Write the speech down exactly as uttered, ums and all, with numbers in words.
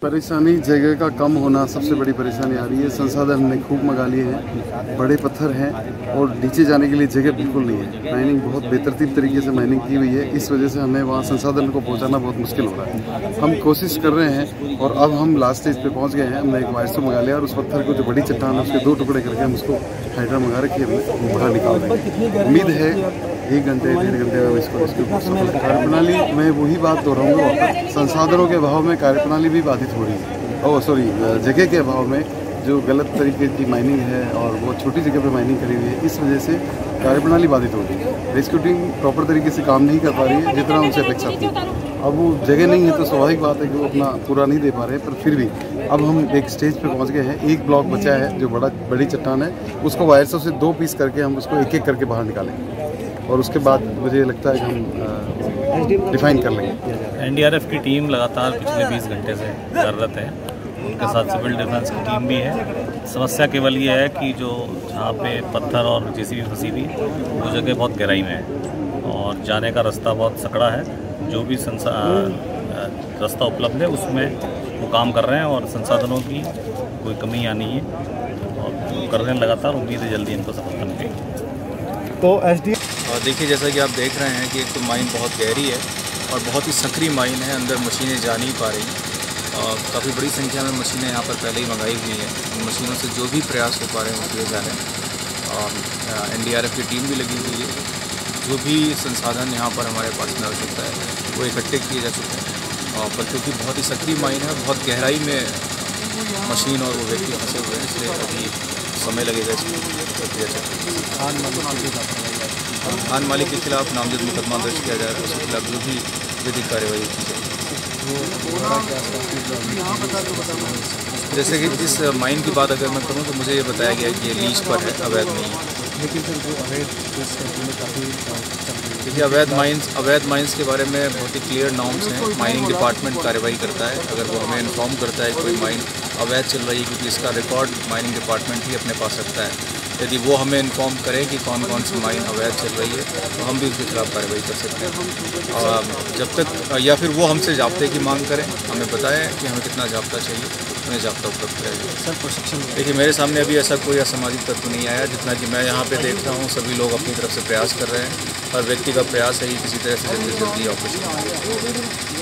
परेशानी जगह का कम होना सबसे बड़ी परेशानी आ रही है। संसाधन हमने खूब मंगा लिए हैं, बड़े पत्थर हैं और नीचे जाने के लिए जगह बिल्कुल नहीं है। माइनिंग बहुत बेतरतीब तरीके से माइनिंग की हुई है, इस वजह से हमें वहाँ संसाधन को पहुँचाना बहुत मुश्किल हो रहा है। हम कोशिश कर रहे हैं और अब हम लास्ट स्टेज पे पहुँच गए हैं। हमने एक वायरसो मंगा लिया और उस पत्थर को जो बड़ी चट्टान है उसके दो टुकड़े करके हम उसको हाइड्रा मंगा रखी है, हमने बाहर निकाल देंगे। उम्मीद है एक घंटे डेढ़ घंटे में इसको इसके कार्यप्रणाली में वही बात दोहराऊंगा, संसाधनों के अभाव में कार्यप्रणाली भी बाधित हो रही है। ओह सॉरी, जगह के अभाव में जो गलत तरीके की माइनिंग है और वो छोटी जगह पे माइनिंग करी हुई है, इस वजह से कार्यप्रणाली बाधित हो रही है। रेस्क्यू टीम प्रॉपर तरीके से काम नहीं कर पा रही है जितना उनसे अपेक्षा थी। अब वो जगह नहीं है तो स्वाभाविक बात है कि वो अपना पूरा नहीं दे पा रहे, पर फिर भी अब हम एक स्टेज पे पहुंच गए हैं। एक ब्लॉक बचा है जो बड़ा बड़ी चट्टान है, उसको वायरसों से दो पीस करके हम उसको एक एक करके बाहर निकालेंगे और उसके बाद मुझे लगता है कि हम डिफाइन कर लेंगे। एनडीआरएफ की टीम लगातार पिछले बीस घंटे से कार्यरत है, उनके साथ सिविल डिफेंस की टीम भी है। समस्या केवल ये है कि जो जहाँ पे पत्थर और जेसीबी फंसी थी वो जगह बहुत गहराई में है और जाने का रास्ता बहुत सकड़ा है। जो भी संसा रास्ता उपलब्ध है उसमें वो काम कर रहे हैं और संसाधनों की कोई कमी या नहीं है और कर रहे हैं लगातार। उम्मीद है जल्दी इनको सफलता मिलेगी। तो एस डी और देखिए, जैसा कि आप देख रहे हैं कि एक तो माइन बहुत गहरी है और बहुत ही सक्रिय माइन है, अंदर मशीनें जा नहीं पा रही। काफ़ी बड़ी संख्या में मशीनें यहाँ पर पहले ही मंगाई हुई हैं। उन मशीनों से जो भी प्रयास हो पा रहे हैं वो किए जा रहे हैं और एनडीआरएफ की टीम भी लगी हुई है। जो भी संसाधन यहाँ पर हमारे पास में आवश्यकता है वो इकट्ठे किए जा चुके हैं और पर क्योंकि बहुत ही सक्रिय माइन है, बहुत गहराई में मशीन और वो व्यक्ति फंसे हुए हैं, इसलिए अभी समय लगेगा इसमें प्रक्रिया चल। खान मालिक के खिलाफ नामजद मुकदमा दर्ज किया जा रहा है, उसके खिलाफ जो भी विधिक कार्रवाई की जाएगी। जैसे कि इस माइन की बात अगर मैं करूं तो मुझे ये बताया गया कि ये लीज पर है, अवैध नहीं है। लेकिन सर जो अवैध काफ़ी देखिए, अवैध माइंस अवैध माइंस के बारे में बहुत ही क्लियर नॉर्म्स हैं। माइनिंग डिपार्टमेंट कार्रवाई करता है अगर वो हमें इन्फॉर्म करता है कोई माइन अवैध चल रही है, क्योंकि इसका रिकॉर्ड माइनिंग डिपार्टमेंट ही अपने पास रखता है। यदि वो हमें इन्फॉर्म करें कि कौन कौन सी माइन अवैध चल रही है तो हम भी उसके खिलाफ कार्रवाई कर सकते हैं। और जब तक या फिर वो हमसे जाब्ते की मांग करें, हमें बताएं कि हमें कितना जाब्ता चाहिए, उन्हें जाब्ता उपलब्ध कराइए। सर प्रशिक्षण देखिए, मेरे सामने अभी ऐसा कोई असामाजिक तत्व नहीं आया। जितना कि मैं यहाँ पे देख रहा हूँ, सभी लोग अपनी तरफ से प्रयास कर रहे हैं। हर व्यक्ति का प्रयास है कि किसी तरह से जल्दी जल्दी ऑपरेशन